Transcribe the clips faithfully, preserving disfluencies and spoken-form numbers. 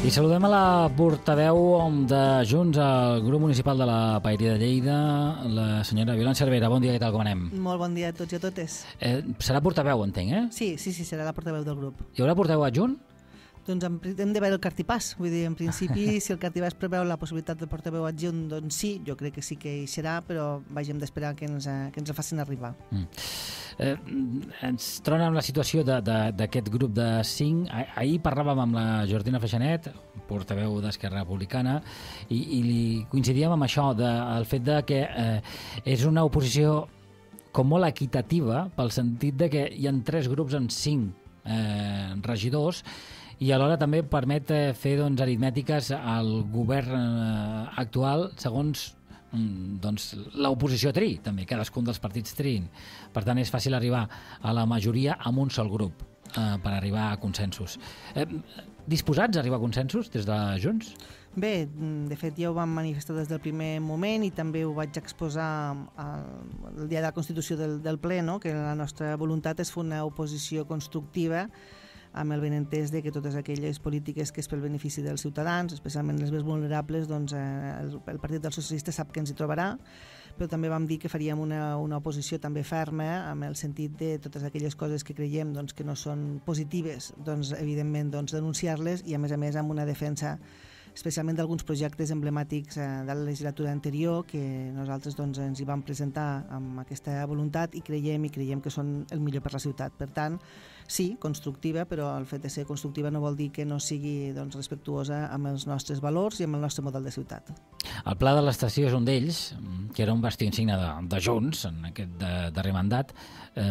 I saludem a la portaveu de Junts al grup municipal de la Paeria de Lleida, la senyora Violant Cervera. Bon dia, què tal, com anem? Molt bon dia a tots i a totes. Eh, serà portaveu, entenc, eh? Sí, sí, sí, serà la portaveu del grup. Hi haurà portaveu adjunt? Doncs hem, hem de veure el cartipàs. Vull dir, en principi, si el cartipàs preveu la possibilitat del portaveu adjunt, doncs sí, jo crec que sí que hi serà, però vaja, hem d'esperar que, ens, que ens el facin arribar. Mm. Eh, ens trobem en la situació d'aquest grup de cinc. Ah, ahir parlàvem amb la Jordina Freixanet, portaveu d'Esquerra Republicana, i, i li coincidíem amb això, de, el fet de que eh, és una oposició com molt equitativa, pel sentit de que hi ha tres grups amb cinc eh, regidors, i alhora també permet eh, fer doncs, aritmètiques al govern eh, actual segons doncs, l'oposició triï, també, cadascun dels partits triïn. Per tant, és fàcil arribar a la majoria amb un sol grup eh, per arribar a consensos. Eh, disposats a arribar a consensos des de Junts? Bé, de fet ja ho vam manifestar des del primer moment i també ho vaig exposar el, el dia de la Constitució del, del ple, no? Que la nostra voluntat és fer una oposició constructiva amb el benentès de que totes aquelles polítiques que és pel benefici dels ciutadans, especialment les més vulnerables, doncs eh, el, el Partit dels Socialistes sap que ens hi trobarà, però també vam dir que faríem una, una oposició també ferma amb el sentit de totes aquelles coses que creiem doncs, que no són positives, doncs evidentment doncs, denunciar-les i a més a més amb una defensa especialment d'alguns projectes emblemàtics eh, de la legislatura anterior que nosaltres doncs, ens hi vam presentar amb aquesta voluntat i creiem i creiem que són el millor per la ciutat. Per tant, sí, constructiva, però el fet de ser constructiva no vol dir que no sigui doncs, respectuosa amb els nostres valors i amb el nostre model de ciutat. El Pla de l'Estació és un d'ells, que era un bastió insigne de, de Junts en aquest de, darrer mandat. Eh,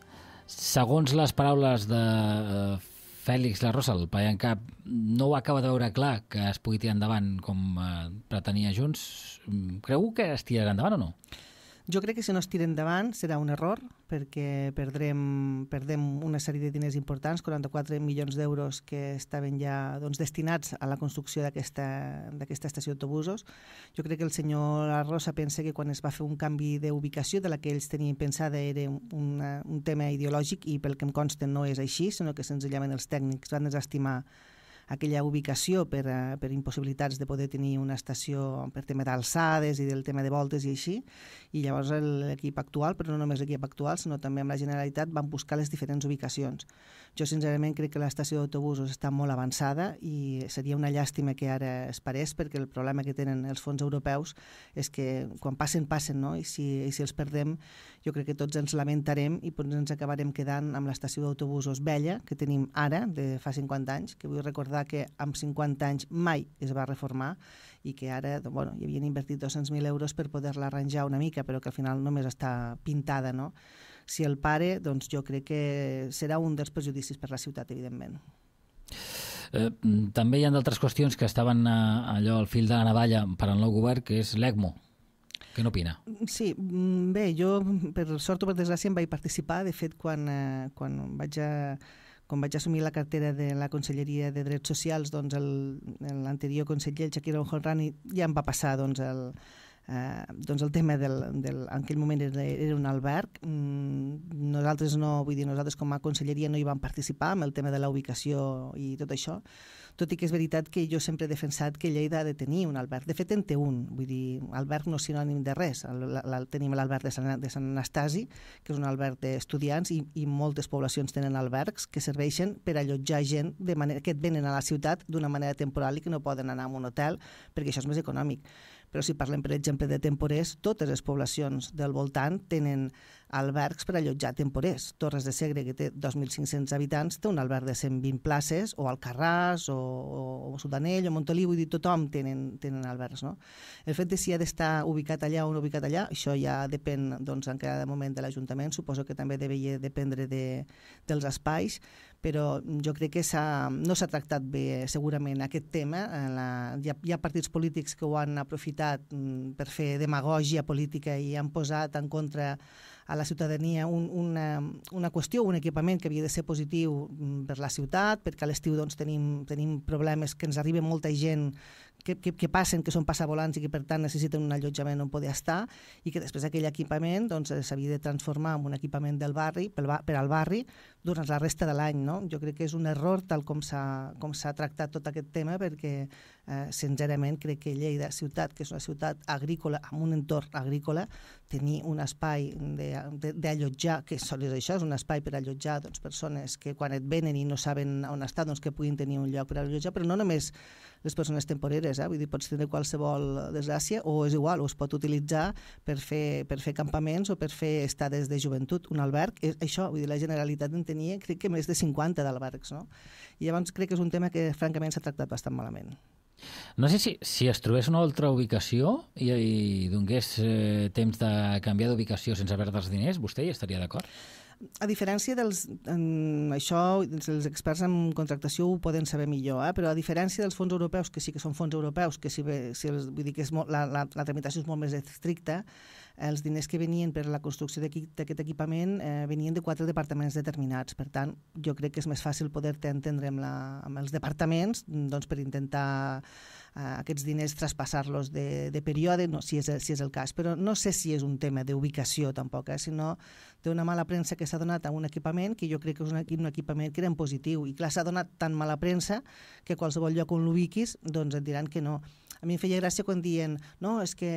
segons les paraules de eh, Fèlix La Rosa, el ple en cap, no ho acaba de veure clar que es pugui tirar endavant com eh, pretenia Junts. Creu que es tirarà endavant o no? Jo crec que si no es tira endavant serà un error perquè perdrem, perdem una sèrie de diners importants, quaranta-quatre milions d'euros que estaven ja doncs, destinats a la construcció d'aquesta estació d'autobusos. Jo crec que el senyor La Rosa pensa que quan es va fer un canvi d'ubicació de la que ells tenien pensada era una, un tema ideològic i pel que em consta no és així, sinó que senzillament els tècnics van desestimar aquella ubicació per, uh, per impossibilitats de poder tenir una estació per tema d'alçades i del tema de voltes i així, i llavors l'equip actual, però no només l'equip actual, sinó també amb la Generalitat, van buscar les diferents ubicacions. Jo sincerament crec que l'estació d'autobusos està molt avançada i seria una llàstima que ara es parés, perquè el problema que tenen els fons europeus és que quan passen, passen, no? I si, i si els perdem, jo crec que tots ens lamentarem i doncs ens acabarem quedant amb l'estació d'autobusos vella que tenim ara, de fa cinquanta anys, que vull recordar que amb cinquanta anys mai es va reformar i que ara bueno, hi havien invertit dos-cents mil euros per poder-la arranjar una mica, però que al final només està pintada, no? Si el pare, doncs jo crec que serà un dels perjudicis per la ciutat, evidentment. Eh, també hi ha d'altres qüestions que estaven eh, allò al fil de la navalla per al nou govern, que és l'ECMO. Què n'opina? Sí, bé, jo per sort o per desgràcia em vaig participar, de fet quan, eh, quan vaig a quan vaig assumir la cartera de la Conselleria de Drets Socials, doncs l'anterior conseller, el Chakir El-Honrani, ja em va passar doncs, el, eh, doncs el tema del, del, en aquell moment era, era un alberg. Nosaltres no, vull dir, nosaltres com a conselleria no hi vam participar amb el tema de la ubicació i tot això, tot i que és veritat que jo sempre he defensat que Lleida ha de tenir un alberg. De fet, en té un, vull dir, alberg no és sinònim de res. El, el, tenim l'alberg de, de Sant Anastasi, que és un alberg d'estudiants, i, i moltes poblacions tenen albergs que serveixen per allotjar gent de manera, que et venen a la ciutat d'una manera temporal i que no poden anar a un hotel, perquè això és més econòmic. Però si parlem, per exemple, de temporers, totes les poblacions del voltant tenen albergs per allotjar temporers. Torres de Segre, que té dos mil cinc-cents habitants, té un alberg de cent vint places, o Alcarràs, o, o, o Sudanell, o Montolí, vull dir, tothom tenen, tenen albergs, no? El fet de si ha d'estar ubicat allà o no ubicat allà, això ja depèn, doncs, en cada moment de l'Ajuntament, suposo que també devia dependre de, dels espais, però jo crec que no s'ha tractat bé segurament aquest tema. La, hi, ha, hi ha partits polítics que ho han aprofitat per fer demagògia política i han posat en contra a la ciutadania un, una, una qüestió, un equipament que havia de ser positiu per la ciutat, perquè a l'estiu doncs, tenim, tenim problemes que ens arriba molta gent que, que, que passen, que són passavolants i que per tant necessiten un allotjament on poder estar, i que després aquell equipament doncs, s'havia de transformar en un equipament del barri, per, per al barri, durant la resta de l'any, no? Jo crec que és un error tal com s'ha com s'ha tractat tot aquest tema, perquè eh, sincerament crec que Lleida ciutat, que és una ciutat agrícola, amb un entorn agrícola, tenir un espai d'allotjar, que sols això, és un espai per allotjar doncs, persones que quan et venen i no saben on estar, doncs que puguin tenir un lloc per allotjar, però no només les persones temporeres, eh? Vull dir, pots tenir qualsevol desgràcia, o és igual, o es pot utilitzar per fer, per fer campaments o per fer estades de joventut. Un alberg, és, això, vull dir, la Generalitat en tenia, crec que més de cinquanta d'albergs, no? I llavors crec que és un tema que francament s'ha tractat bastant malament. No sé si, si es trobés una altra ubicació i, i donés eh, temps de canviar d'ubicació sense perdre els diners, vostè hi estaria d'acord? A diferència dels... En això, els experts en contractació ho poden saber millor, eh? Però a diferència dels fons europeus, que sí que són fons europeus, que si, bé, si els, vull dir que és molt, la, la, la tramitació és molt més estricta, els diners que venien per la construcció d'aquest equipament eh, venien de quatre departaments determinats. Per tant, jo crec que és més fàcil poder-te entendre amb, la, amb els departaments doncs, per intentar eh, aquests diners traspassar-los de, de període, no, si, és, si és el cas. Però no sé si és un tema d'ubicació tampoc, eh, sinó d'una mala premsa que s'ha donat a un equipament que jo crec que és un, un equipament que era en positiu. I clar, s'ha donat tan mala premsa que qualsevol lloc on l'ubiquis doncs et diran que no. A mi em feia gràcia quan diuen no, és que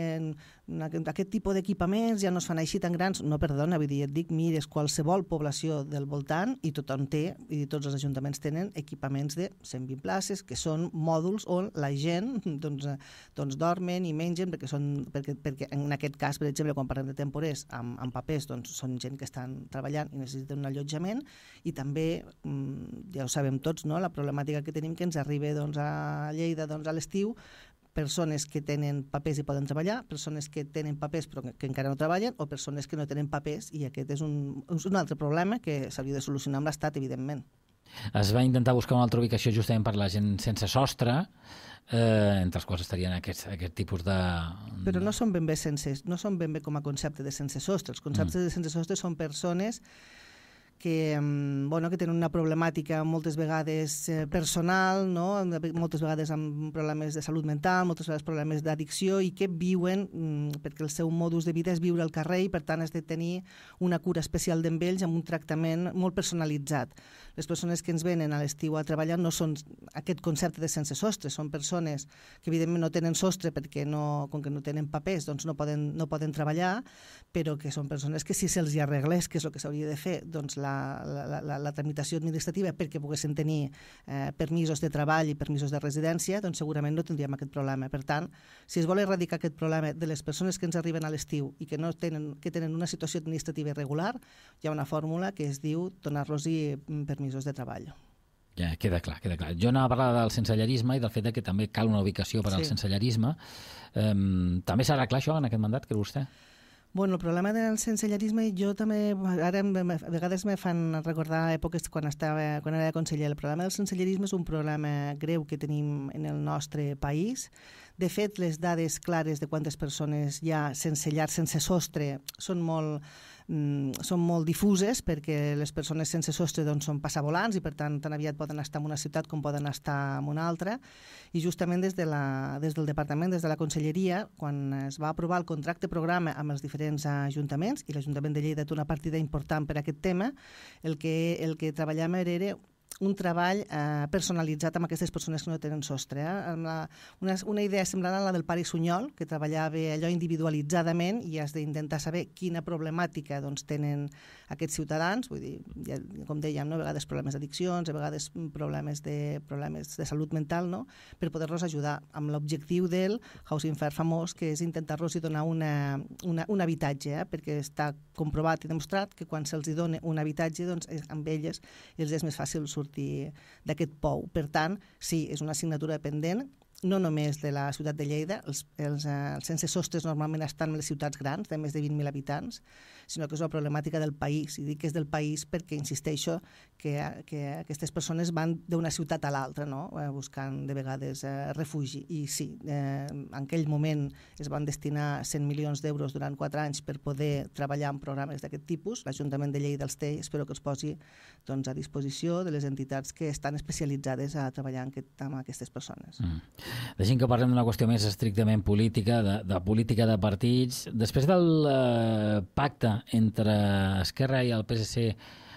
aquest tipus d'equipaments ja no es fan així tan grans. No, perdona, vull dir, et dic, mires qualsevol població del voltant i tothom té, i tots els ajuntaments tenen equipaments de cent vint places, que són mòduls on la gent doncs, doncs dormen i mengen, perquè, són, perquè, perquè en aquest cas, per exemple, quan parlem de temporers amb, amb papers, doncs són gent que estan treballant i necessiten un allotjament, i també, ja ho sabem tots, no?, la problemàtica que tenim que ens arriba doncs, a Lleida doncs, a l'estiu, persones que tenen papers i poden treballar, persones que tenen papers però que encara no treballen, o persones que no tenen papers, i aquest és un, és un altre problema que s'hauria de solucionar amb l'Estat, evidentment. Es va intentar buscar una altra ubicació justament per la gent sense sostre, eh, entre els quals estarien aquests, aquest tipus de... Però no són ben bé sense, no són ben bé com a concepte de sense sostre. Els conceptes mm. de sense sostre són persones que, bueno, que tenen una problemàtica moltes vegades eh, personal, no? Moltes vegades amb problemes de salut mental, moltes vegades problemes d'addicció, i que viuen, mm, perquè el seu modus de vida és viure al carrer, i per tant has de tenir una cura especial d'ells amb un tractament molt personalitzat. Les persones que ens venen a l'estiu a treballar no són aquest concepte de sense sostre, són persones que evidentment no tenen sostre perquè no, com que no tenen papers doncs no poden, no poden treballar, però que són persones que si se'ls hi arreglés, que és el que s'hauria de fer, doncs la La, la, la, la tramitació administrativa perquè poguessin tenir eh, permisos de treball i permisos de residència, doncs segurament no tindríem aquest problema. Per tant, si es vol erradicar aquest problema de les persones que ens arriben a l'estiu i que no tenen, que tenen una situació administrativa irregular, hi ha una fórmula que es diu donar-los-hi permisos de treball. Ja, queda clar, queda clar. Jo anava a parlar del sensellarisme i del fet que també cal una ubicació per al sí. sensellarisme. Um, també serà clar això en aquest mandat, creu vostè? Bueno, el problema del sensellarisme, jo també, ara a vegades me fan recordar èpoques quan, estava, quan era conseller. El problema del sensellarisme és un problema greu que tenim en el nostre país. De fet, les dades clares de quantes persones hi ha sense llar, sense sostre, són molt, mm, són molt difuses, perquè les persones sense sostre doncs, són passavolants i per tant tan aviat poden estar en una ciutat com poden estar en una altra. I justament des, de la, des del Departament, des de la Conselleria, quan es va aprovar el contracte programa amb els diferents ajuntaments, i l'Ajuntament de Lleida té una partida important per a aquest tema, el que, el que treballàvem era un treball eh, personalitzat amb aquestes persones que no tenen sostre. Eh? Amb la, una, una idea semblant a la del pare Sunyol, que treballava allò individualitzadament i has d'intentar saber quina problemàtica doncs, tenen aquests ciutadans, vull dir, ja, com dèiem, no? A vegades problemes d'addiccions, a vegades problemes de, problemes de salut mental, no? Per poder-los ajudar amb l'objectiu del Housing First famós, que és intentar-los donar una, una, un habitatge, eh? Perquè està comprovat i demostrat que quan se'ls dona un habitatge, doncs, amb elles els és més fàcil sortir d'aquest pou. Per tant, sí, és una assignatura pendent, no només de la ciutat de Lleida, els, els, els sense sostres normalment estan en les ciutats grans, de més de vint mil habitants, sinó que és una problemàtica del país. I dic que és del país perquè insisteixo que, que aquestes persones van d'una ciutat a l'altra, no? Buscant de vegades eh, refugi. I sí, eh, en aquell moment es van destinar cent milions d'euros durant quatre anys per poder treballar en programes d'aquest tipus. L'Ajuntament de Lleida els té, espero que els posi doncs, a disposició de les entitats que estan especialitzades a treballar en aquest, amb aquestes persones. Mm. Deixem que parlem d'una qüestió més estrictament política, de, de política de partits. Després del eh, pacte entre Esquerra i el P S C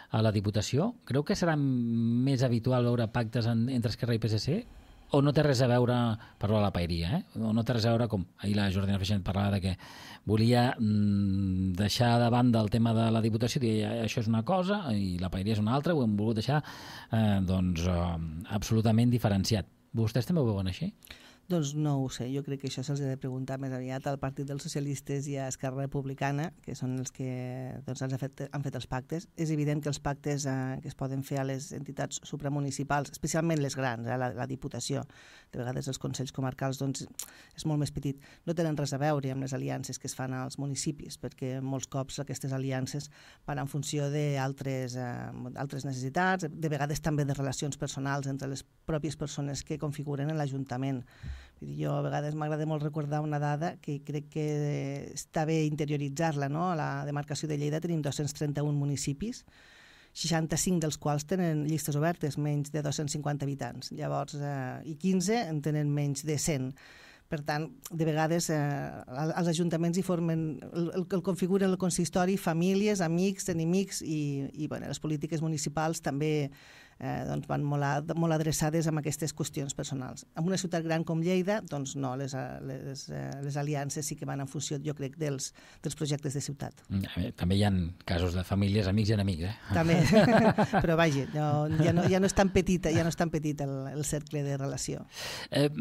a la Diputació, creu que serà més habitual veure pactes entre Esquerra i P S C? O no té res a veure, parlo de la paeria, eh? o no té res a veure, com ahir la Jordina Freixenet parlava de que volia mm, deixar de banda el tema de la Diputació, dir això és una cosa i la paeria és una altra, ho hem volgut deixar eh, doncs, eh, absolutament diferenciat. Vostès també ho veuen així? Doncs no ho sé, jo crec que això se'ls ha de preguntar més aviat al Partit dels Socialistes i a Esquerra Republicana, que són els que doncs, han, fet, han fet els pactes. És evident que els pactes eh, que es poden fer a les entitats supramunicipals, especialment les grans, eh, la, la Diputació, de vegades els Consells Comarcals, doncs és molt més petit. No tenen res a veure amb les aliances que es fan als municipis, perquè molts cops aquestes aliances van en funció d'altres eh, altres necessitats, de vegades també de relacions personals entre les pròpies persones que configuren l'Ajuntament. Jo a vegades m'agrada molt recordar una dada que crec que està bé interioritzar-la, no? A la demarcació de Lleida tenim dos-cents trenta-un municipis, seixanta-cinc dels quals tenen llistes obertes, menys de dos-cents cinquanta habitants. Llavors, eh, i quinze en tenen menys de cent. Per tant, de vegades eh, els ajuntaments hi formen, el, el, el configuren el consistori, famílies, amics, enemics i, i bueno, les polítiques municipals també eh, doncs van molt, a, molt adreçades a aquestes qüestions personals. En una ciutat gran com Lleida, doncs no, les, les, les aliances sí que van en funció, jo crec, dels, dels projectes de ciutat. També hi ha casos de famílies, amics i enemics, eh? També, però vaja, no, ja, no, ja no és tan petita, ja no és tan petit el, el cercle de relació. Eh,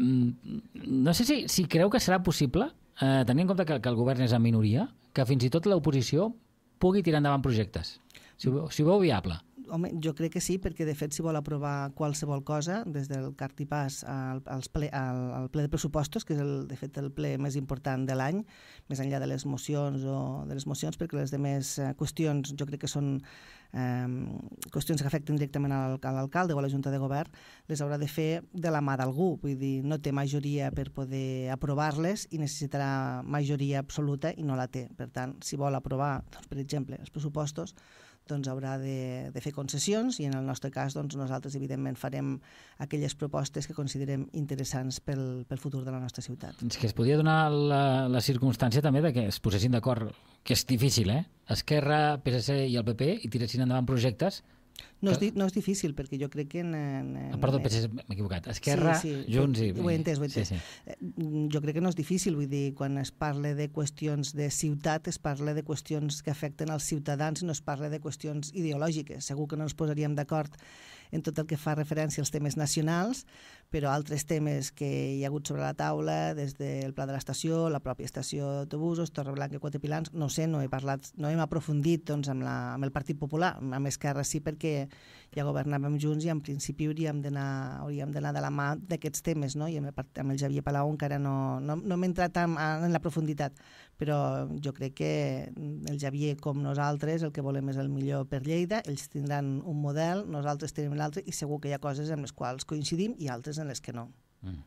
no sé si, si creu que serà possible, eh, tenint en compte que, que el govern és en minoria, que fins i tot l'oposició pugui tirar endavant projectes. Si ho, si ho veu viable. Home, jo crec que sí, perquè de fet si vol aprovar qualsevol cosa, des del cartipàs al, als ple, al, al ple de pressupostos, que és el, de fet el ple més important de l'any, més enllà de les mocions o de les mocions, perquè les demés eh, qüestions jo crec que són eh, qüestions que afecten directament a l'alcalde o a la Junta de Govern, les haurà de fer de la mà d'algú, vull dir, no té majoria per poder aprovar-les i necessitarà majoria absoluta i no la té. Per tant, si vol aprovar, doncs, per exemple, els pressupostos, doncs haurà de, de fer concessions i en el nostre cas doncs, nosaltres evidentment farem aquelles propostes que considerem interessants pel, pel futur de la nostra ciutat. És que es podia donar la, la circumstància també de que es posessin d'acord, que és difícil, eh? Esquerra, P S C i el P P i tiressin endavant projectes. No és, di, no és difícil, perquè jo crec que... En, en, ah, perdó, P S C, m'he equivocat. Esquerra, sí, sí, Junts i... Ho he entès, ho he entès. Sí, sí. Jo crec que no és difícil, vull dir, quan es parla de qüestions de ciutat, es parla de qüestions que afecten als ciutadans i no es parla de qüestions ideològiques. Segur que no ens posaríem d'acord en tot el que fa referència als temes nacionals, però altres temes que hi ha hagut sobre la taula, des del pla de l'estació, la pròpia estació d'autobusos, Torreblanca i Quatre Pilans, no sé, no he parlat, no hem aprofundit doncs, amb, la, amb el Partit Popular, amb Esquerra sí, perquè ja governàvem junts i en principi hauríem d'anar hauríem d'anar de la mà d'aquests temes, no? I amb el, amb el Xavier Palau encara no, no, no m'he entrat en, en la profunditat, però jo crec que el Xavier com nosaltres el que volem és el millor per Lleida, ells tindran un model, nosaltres tenim l'altre i segur que hi ha coses en les quals coincidim i altres en les que no. Mm.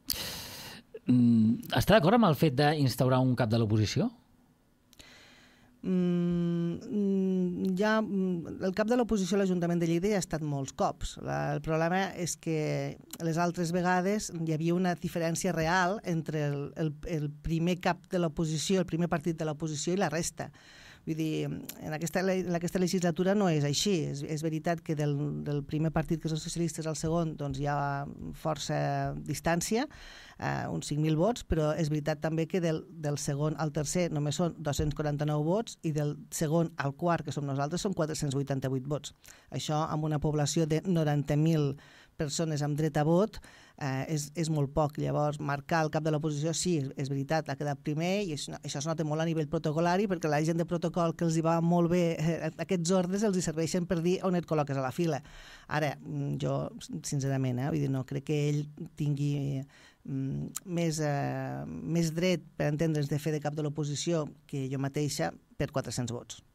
Mm, està d'acord amb el fet d'instaurar un cap de l'oposició? Mm, ja, el cap de l'oposició a l'Ajuntament de Lleida ja ha estat molts cops. La, el problema és que les altres vegades hi havia una diferència real entre el, el, el primer cap de l'oposició, el primer partit de l'oposició i la resta. Vull dir, en aquesta, en aquesta legislatura no és així. És, és veritat que del, del primer partit, que són els socialistes, al segon, doncs hi ha força distància, eh, uns cinc mil vots, però és veritat també que del, del segon al tercer només són dos-cents quaranta-nou vots i del segon al quart, que som nosaltres, són quatre-cents vuitanta-vuit vots. Això amb una població de noranta mil persones amb dret a vot eh, és, és molt poc. Llavors, marcar el cap de l'oposició, sí, és veritat, ha quedat primer i això, això es nota molt a nivell protocolari perquè la gent de protocol que els hi va molt bé eh, aquests ordres els hi serveixen per dir on et col·loques a la fila. Ara, jo, sincerament, eh, vull dir, no crec que ell tingui mm, més, eh, més dret per entendre's de fer de cap de l'oposició que jo mateixa per quatre-cents vots.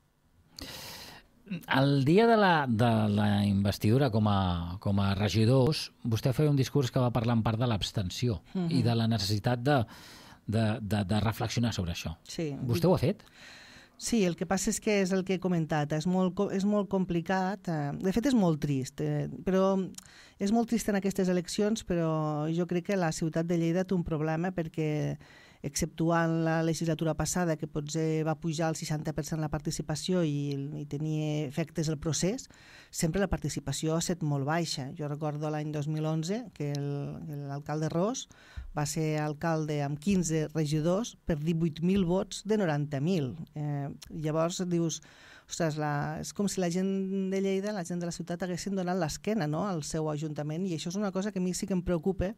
El dia de la, de la investidura com a, com a regidors, vostè feia un discurs que va parlar en part de l'abstenció uh-huh. i de la necessitat de, de, de, de reflexionar sobre això. Sí. Vostè ho ha fet? Sí, el que passa és que és el que he comentat, és molt, és molt complicat, de fet és molt trist, però és molt trist en aquestes eleccions, però jo crec que la ciutat de Lleida té un problema perquè exceptuant la legislatura passada, que potser va pujar al seixanta per cent la participació i, i tenia efectes el procés, sempre la participació ha estat molt baixa. Jo recordo l'any dos mil onze que l'alcalde Ros va ser alcalde amb quinze regidors per divuit mil vots de noranta mil. Eh, llavors dius, ostres, la, és com si la gent de Lleida, la gent de la ciutat, haguessin donat l'esquena, no?, al seu ajuntament, i això és una cosa que a mi sí que em preocupa,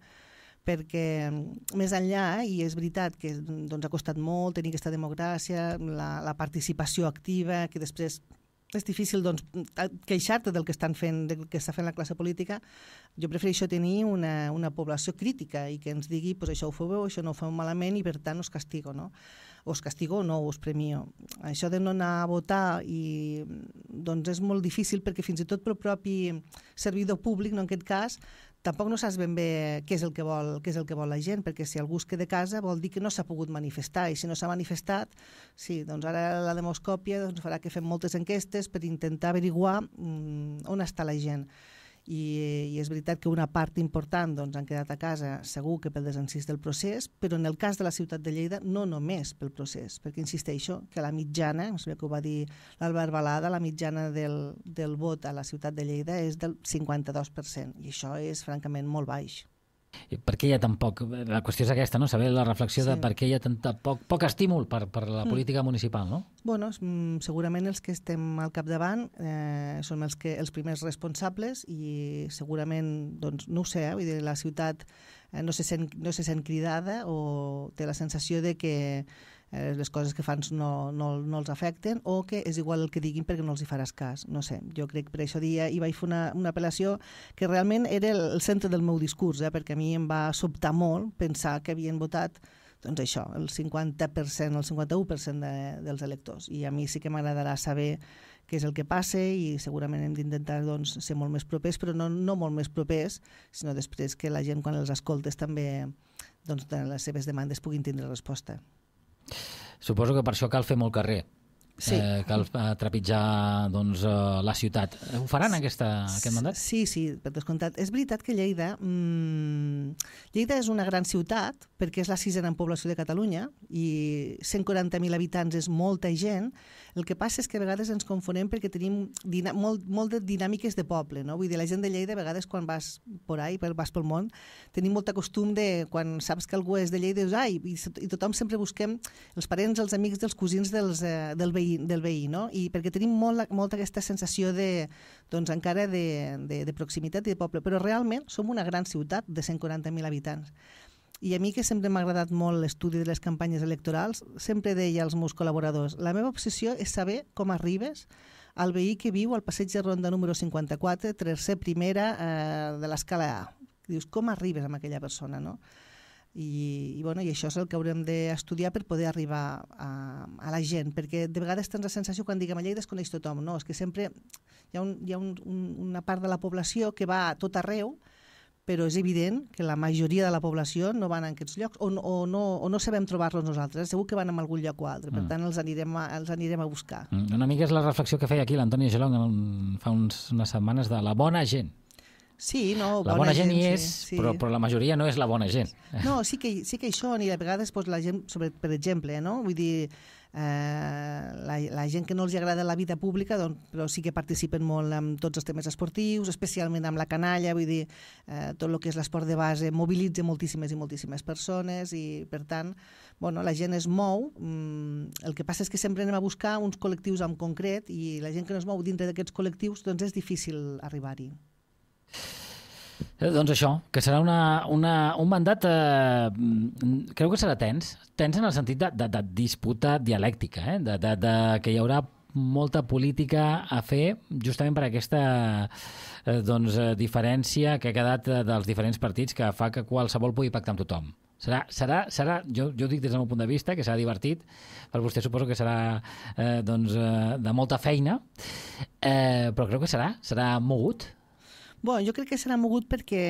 perquè més enllà, i és veritat que doncs, ha costat molt tenir aquesta democràcia, la, la participació activa, que després és difícil doncs, queixar-te del que estan fent, del que està fent la classe política. Jo prefereixo tenir una, una població crítica i que ens digui pues, això ho feu bé, això no ho feu malament i per tant us castigo, no? O us castigo o no, us premio. Això de no anar a votar i, doncs és molt difícil perquè fins i tot pel propi servidor públic, no, en aquest cas, tampoc no saps ben bé què és el que vol, què és el que vol la gent, perquè si algú es queda a casa vol dir que no s'ha pogut manifestar, i si no s'ha manifestat, sí, doncs ara la demoscòpia doncs, farà que fem moltes enquestes per intentar averiguar mm, on està la gent. I, i és veritat que una part important doncs, han quedat a casa segur que pel desencís del procés, però en el cas de la ciutat de Lleida no només pel procés, perquè insisteixo que la mitjana, no sé que ho va dir l'Albert Balada, la mitjana del, del vot a la ciutat de Lleida és del cinquanta-dos per cent, i això és francament molt baix. I per què hi ha tan poc? La qüestió és aquesta, no? Saber la reflexió sí. de per què hi ha tant poc, poc estímul per, per la política mm. municipal, no? Bueno, segurament els que estem al capdavant eh, són els, que, els primers responsables i segurament, doncs, no ho sé, eh? Vull dir, la ciutat eh, no, se sent, no se sent cridada o té la sensació de que eh, les coses que fan no, no, no els afecten o que és igual el que diguin perquè no els hi faràs cas. No sé, jo crec que per això dia hi vaig fer una, una apel·lació que realment era el, el centre del meu discurs, eh, perquè a mi em va sobtar molt pensar que havien votat doncs això, el cinquanta per cent, el cinquanta-u per cent de, dels electors. I a mi sí que m'agradarà saber què és el que passa i segurament hem d'intentar doncs, ser molt més propers, però no, no molt més propers, sinó després que la gent quan els escoltes també doncs, les seves demandes puguin tindre resposta. Suposo que per això cal fer molt carrer. Sí. Eh, cal trepitjar doncs, la ciutat. Ho faran aquesta, aquest mandat? Sí, sí, per descomptat. És veritat que Lleida mmm, Lleida és una gran ciutat perquè és la sisena en població de Catalunya i cent quaranta mil habitants és molta gent. El que passa és que a vegades ens confonem perquè tenim molt, molt de dinàmiques de poble, no? Vull dir, la gent de Lleida a vegades quan vas por ahí, vas pel món, tenim molt costum de quan saps que algú és de Lleida dius, ai, i, i tothom sempre busquem els parents, els amics dels cosins dels, eh, del veí del veí, no? I perquè tenim molt, molt aquesta sensació de, doncs encara de, de, de proximitat i de poble, però realment som una gran ciutat de cent quaranta mil habitants. I a mi, que sempre m'ha agradat molt l'estudi de les campanyes electorals, sempre deia als meus col·laboradors, la meva obsessió és saber com arribes al veí que viu al passeig de Ronda número cinquanta-quatre, tercer primera eh, de l'escala A. Dius, com arribes amb aquella persona, no? I, i, bueno, i això és el que haurem d'estudiar per poder arribar a, a la gent, perquè de vegades tens la sensació quan diguem a Lleida es coneix tothom, no? És que sempre hi ha, un, hi ha un, un, una part de la població que va a tot arreu, però és evident que la majoria de la població no van a aquests llocs o, o, no, o no sabem trobar-los nosaltres, segur que van a algun lloc o altre, per mm. tant els anirem, a, els anirem a buscar. Mm. Una mica és la reflexió que feia aquí l'Antoni Gelong fa uns, unes setmanes de la bona gent. Sí, no, la bona, bona gent, gent hi és, sí, sí. Però, però la majoria no és la bona gent. No, sí que, sí que hi són, i a vegades doncs, la gent, sobre, per exemple, no? Vull dir, eh, la, la gent que no els agrada la vida pública, doncs, però sí que participen molt en tots els temes esportius, especialment amb la canalla, vull dir, eh, tot el que és l'esport de base mobilitza moltíssimes i moltíssimes persones i, per tant, bueno, la gent es mou. Mm, el que passa és que sempre anem a buscar uns col·lectius en concret i la gent que no es mou dintre d'aquests col·lectius doncs és difícil arribar-hi. Eh, doncs això, que serà una, una, un mandat, eh, creu que serà tens, tens en el sentit de, de, de disputa dialèctica, eh? de, de, de, que hi haurà molta política a fer justament per aquesta eh, doncs, diferència que ha quedat dels diferents partits que fa que qualsevol pugui pactar amb tothom. Serà, serà, serà jo, jo dic des del meu punt de vista que serà divertit, per vostè suposo que serà eh, doncs, eh, de molta feina, eh, però crec que serà, serà mogut. Bueno, jo crec que serà mogut perquè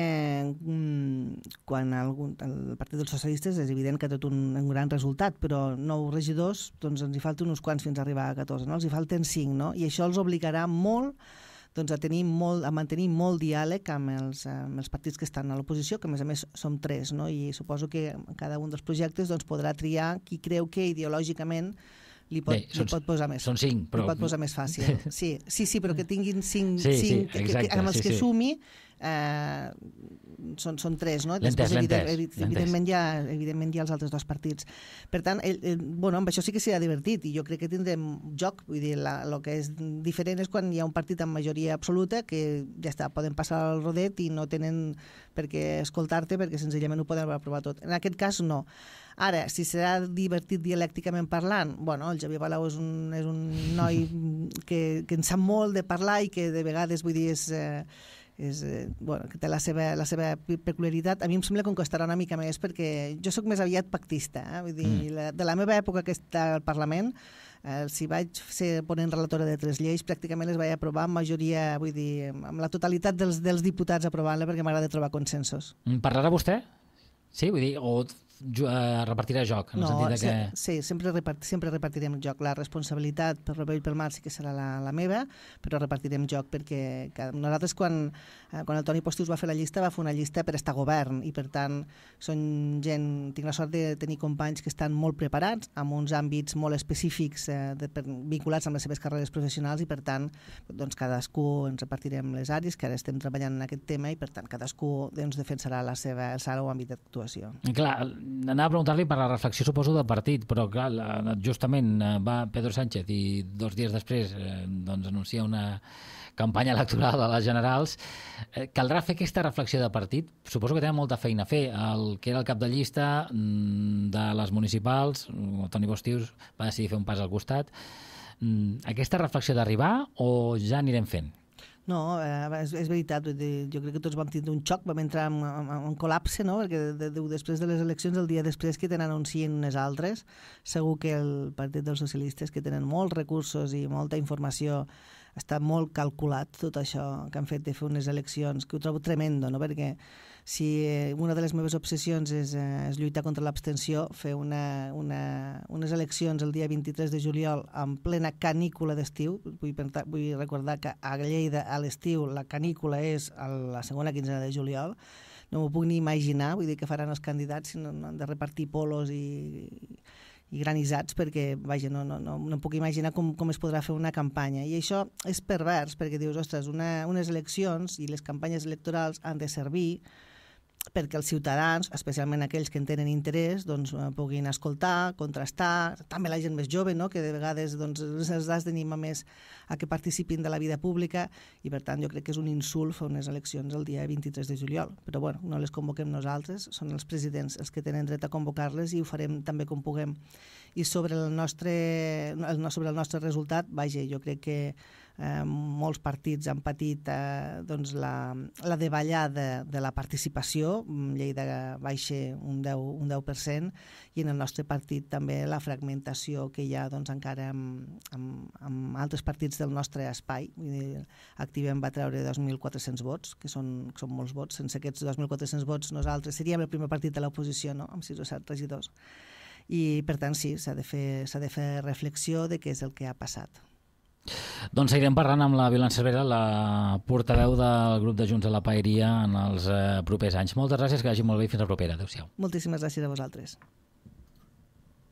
mm, quan algun, el Partit dels Socialistes és evident que ha tot un, un gran resultat, però nou regidors doncs ens hi falten uns quants fins a arribar a catorze, no? Els hi falten cinc, no? I això els obligarà molt doncs, a, tenir molt, a mantenir molt diàleg amb els, amb els partits que estan a l'oposició, que a més a més som tres, no? I suposo que cada un dels projectes doncs, podrà triar qui creu que ideològicament li pot, Bé, són, li pot posar més. Són cinc, però... Li pot posar més fàcil. Sí, sí, sí, però que tinguin cinc, sí, cinc sí, exacte, que, que, amb els sí, que sí. sumi eh, són, són tres, no? L'entès, Després, l'entès, evident, evidentment, hi ha, evidentment hi ha els altres dos partits. Per tant, el, el, bueno, amb això sí que serà divertit i jo crec que tindrem joc. Vull dir, el que és diferent és quan hi ha un partit amb majoria absoluta que ja està, poden passar el rodet i no tenen per què escoltar-te perquè senzillament ho poden aprovar tot. En aquest cas, no. Ara, si serà divertit dialècticament parlant, bueno, el Xavier Palau és un, és un noi que, que en sap molt de parlar i que de vegades, vull dir, és... Eh, és, eh, bueno, que té la seva, la seva peculiaritat. A mi em sembla que em costarà una mica més perquè jo sóc més aviat pactista, eh? Vull dir, mm. la, de la meva època que està al Parlament, eh, si vaig ser ponent relatora de tres lleis, pràcticament les vaig aprovar amb majoria, vull dir, amb la totalitat dels, dels diputats aprovant-la perquè m'agrada trobar consensos. Parlarà vostè? Sí, vull dir, o repartirà joc, en el no, sentit de que... Sí, sempre, repart, sempre repartirem joc. La responsabilitat per Rovell i pel Mar sí que serà la, la meva, però repartirem joc perquè nosaltres quan, quan el Toni Postius va fer la llista va fer una llista per estar a govern i per tant són gent, tinc la sort de tenir companys que estan molt preparats amb uns àmbits molt específics eh, de, per, vinculats amb les seves carreres professionals i per tant doncs, cadascú ens repartirem les àrees que ara estem treballant en aquest tema i per tant cadascú doncs, defensarà la seva, el seu àmbit d'actuació. Clar, anava a preguntar-li per la reflexió, suposo, del partit, però clar, justament va Pedro Sánchez i dos dies després eh, doncs, anuncia una campanya electoral a les generals. Eh, caldrà fer aquesta reflexió de partit? Suposo que tenen molta feina a fer. El que era el cap de llista de les municipals, el Toni Postius, va decidir fer un pas al costat. Aquesta reflexió d'arribar o ja anirem fent? No, eh, és, és veritat, jo crec que tots vam tindre un xoc, vam entrar en, en, en col·lapse, no? Perquè de, de, després de les eleccions, el dia després que te n'anuncien unes altres, segur que el Partit dels Socialistes, que tenen molts recursos i molta informació, està molt calculat tot això que han fet de fer unes eleccions, que ho trobo tremendo, no? Perquè si una de les meves obsessions és, eh, és lluitar contra l'abstenció, fer una, una, unes eleccions el dia vint-i-tres de juliol en plena canícula d'estiu, vull, vull recordar que a Lleida a l'estiu la canícula és a la segona quinzena de juliol, no m'ho puc ni imaginar, vull dir que faran els candidats, no, no han de repartir polos i, i granissats perquè, vaja, no, no, no, no puc imaginar com, com es podrà fer una campanya. I això és pervers perquè dius, ostres, una, unes eleccions i les campanyes electorals han de servir perquè els ciutadans, especialment aquells que en tenen interès, doncs, puguin escoltar, contrastar, també la gent més jove, no? Que de vegades doncs, els has d'animar més a que participin de la vida pública i per tant jo crec que és un insult fer unes eleccions el dia vint-i-tres de juliol, però bueno, no les convoquem nosaltres, són els presidents els que tenen dret a convocar-les i ho farem també com puguem. I sobre el nostre, el, sobre el nostre resultat, vaja, jo crec que Eh, molts partits han patit eh, doncs la, la davallada de la participació, Lleida baixa un deu, un deu per cent i en el nostre partit també la fragmentació que hi ha doncs, encara amb, amb, amb altres partits del nostre espai. Vull dir, Activem va treure dos mil quatre-cents vots, que són, que són molts vots. Sense aquests dos mil quatre-cents vots nosaltres seríem el primer partit de l'oposició, no? Amb sis o set regidors. I per tant sí, s'ha de fer, s'ha de fer reflexió de què és el que ha passat. Doncs seguirem parlant amb la Violant Cervera, la portaveu del grup de Junts a la Paeria en els eh, propers anys. Moltes gràcies, que vagi molt bé i fins la propera. Adéu-siau. Moltíssimes gràcies a vosaltres.